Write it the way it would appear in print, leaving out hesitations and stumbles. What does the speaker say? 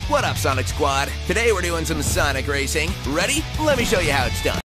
What up, Sonic Squad? Today we're doing some Sonic racing. Ready? Let me show you how it's done.